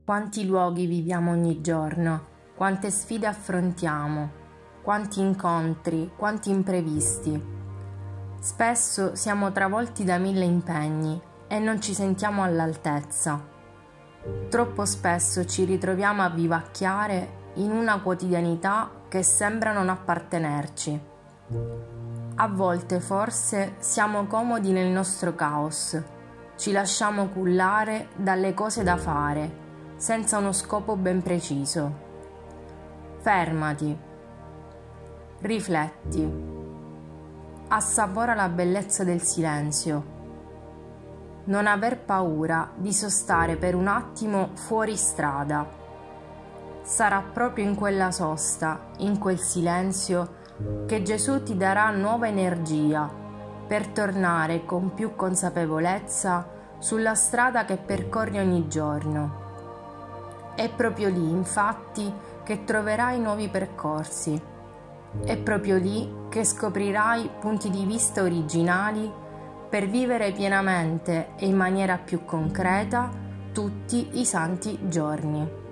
Quanti luoghi viviamo ogni giorno, quante sfide affrontiamo, quanti incontri, quanti imprevisti. Spesso siamo travolti da 1000 impegni e non ci sentiamo all'altezza. Troppo spesso ci ritroviamo a vivacchiare in una quotidianità che sembra non appartenerci. A volte forse siamo comodi nel nostro caos, ci lasciamo cullare dalle cose da fare, senza uno scopo ben preciso. Fermati, rifletti, assapora la bellezza del silenzio. Non aver paura di sostare per un attimo fuori strada. Sarà proprio in quella sosta, in quel silenzio, che Gesù ti darà nuova energia per tornare con più consapevolezza sulla strada che percorri ogni giorno. È proprio lì, infatti, che troverai nuovi percorsi. È proprio lì che scoprirai punti di vista originali per vivere pienamente e in maniera più concreta tutti i santi giorni.